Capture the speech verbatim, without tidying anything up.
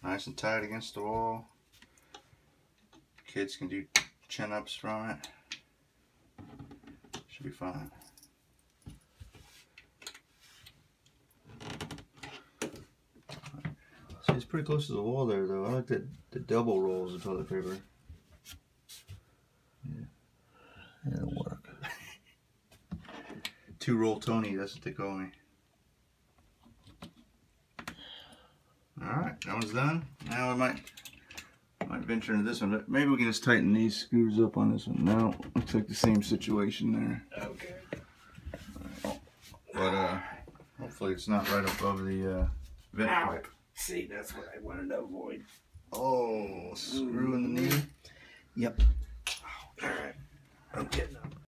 Nice and tight against the wall. Kids can do chin-ups from it. Should be fine. See, it's pretty close to the wall there, though. I like the, the double rolls of toilet paper. Yeah. It'll work. Two roll Tony, that's what they call me. Alright, that one's done. Now I might might venture into this one, but maybe we can just tighten these screws up on this one. No, looks like the same situation there. Okay. Right. But uh, hopefully it's not right above the uh, vent pipe. See, that's what I wanted to avoid. Oh, screw in the knee? Yep. Alright, I'm getting up.